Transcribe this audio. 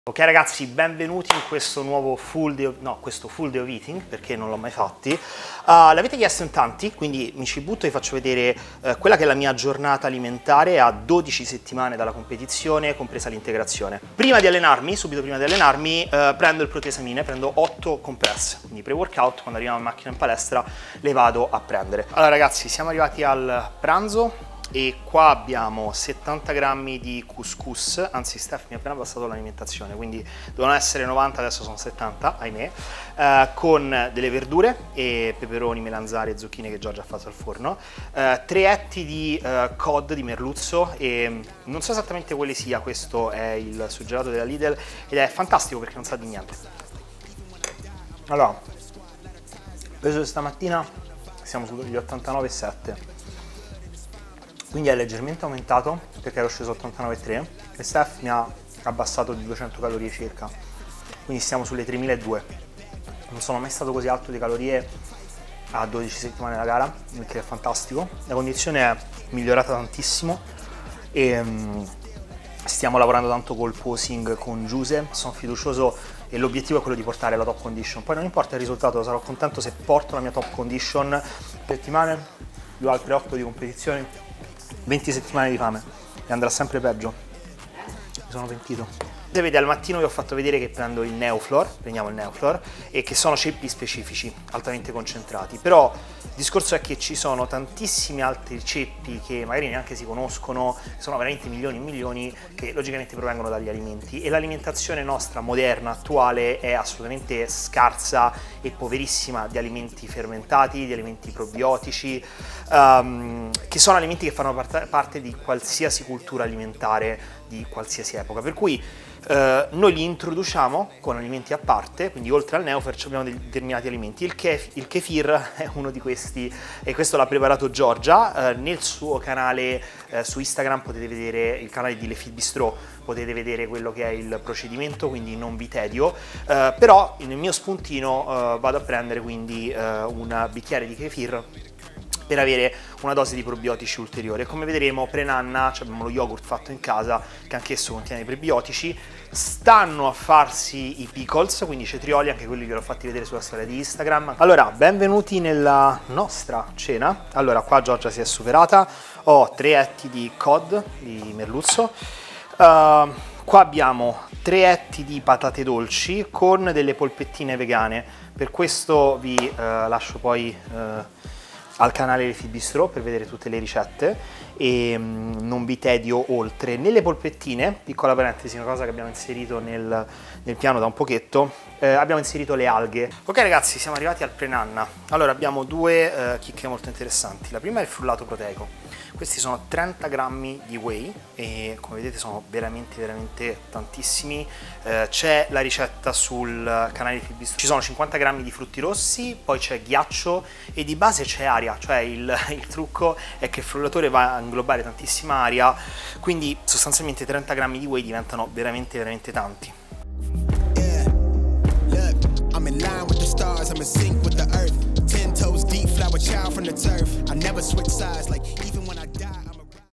Ok ragazzi, benvenuti in questo nuovo full day of eating, perché non l'ho mai fatti. L'avete chiesto in tanti, quindi mi ci butto e vi faccio vedere quella che è la mia giornata alimentare a 12 settimane dalla competizione, compresa l'integrazione. Subito prima di allenarmi, prendo il proteasamine, prendo 8 compresse, quindi pre-workout, quando arriviamo in macchina in palestra le vado a prendere. Allora ragazzi, siamo arrivati al pranzo. E qua abbiamo 70 grammi di couscous, anzi Steph mi ha appena passato l'alimentazione, quindi dovevano essere 90, adesso sono 70, ahimè, con delle verdure e peperoni, melanzane e zucchine che Giorgia ha fatto al forno, 3 etti di cod di merluzzo e non so esattamente quale sia, questo è il suggelato della Lidl ed è fantastico perché non sa di niente. Allora, peso stamattina siamo sugli 89,7. Quindi è leggermente aumentato perché ero sceso a 89,3 e Steph mi ha abbassato di 200 calorie circa, quindi stiamo sulle 3.200. Non sono mai stato così alto di calorie a 12 settimane da gara, il che è fantastico. La condizione è migliorata tantissimo e stiamo lavorando tanto col posing con Giuse, sono fiducioso e l'obiettivo è quello di portare la top condition. Poi non importa il risultato, sarò contento se porto la mia top condition settimane, più altre 8 di competizioni, 20 settimane di fame e andrà sempre peggio. Mi sono pentito. Se vede, al mattino vi ho fatto vedere che prendiamo il Neoflor e che sono ceppi specifici, altamente concentrati, però il discorso è che ci sono tantissimi altri ceppi che magari neanche si conoscono, sono veramente milioni e milioni, che logicamente provengono dagli alimenti e l'alimentazione nostra moderna, attuale, è assolutamente scarsa e poverissima di alimenti fermentati, di alimenti probiotici, che sono alimenti che fanno parte di qualsiasi cultura alimentare di qualsiasi epoca, per cui noi li introduciamo con alimenti a parte, quindi oltre al Neoflor abbiamo determinati alimenti. Il kefir è uno di questi e questo l'ha preparato Giorgia. Nel suo canale su Instagram potete vedere, il canale di Le Fit Bistro, potete vedere quello che è il procedimento, quindi non vi tedio, però nel mio spuntino vado a prendere quindi un bicchiere di kefir per avere una dose di probiotici ulteriore. Come vedremo pre-nanna abbiamo lo yogurt fatto in casa che anch'esso contiene i prebiotici, stanno a farsi i pickles, quindi i cetrioli, anche quelli che l'ho fatti vedere sulla storia di Instagram. Allora, benvenuti nella nostra cena. Allora, qua Giorgia si è superata, ho 3 etti di cod di merluzzo, qua abbiamo 3 etti di patate dolci con delle polpettine vegane, per questo vi lascio poi al canale Le Fit Bistro per vedere tutte le ricette e non vi tedio oltre. Nelle polpettine, piccola parentesi, una cosa che abbiamo inserito nel piano da un pochetto, abbiamo inserito le alghe. Ok ragazzi, siamo arrivati al pre-nanna. Allora abbiamo due chicche molto interessanti. La prima è il frullato proteico. Questi sono 30 grammi di whey e come vedete sono veramente tantissimi. C'è la ricetta sul canale di Fit Bistro. Ci sono 50 grammi di frutti rossi, poi c'è ghiaccio e di base c'è aria, cioè il trucco è che il frullatore va a inglobare tantissima aria, quindi sostanzialmente 30 grammi di whey diventano veramente tanti. I'm a sync with the earth, 10 toes deep, flower child from the turf. I never switch sides, like even when I die.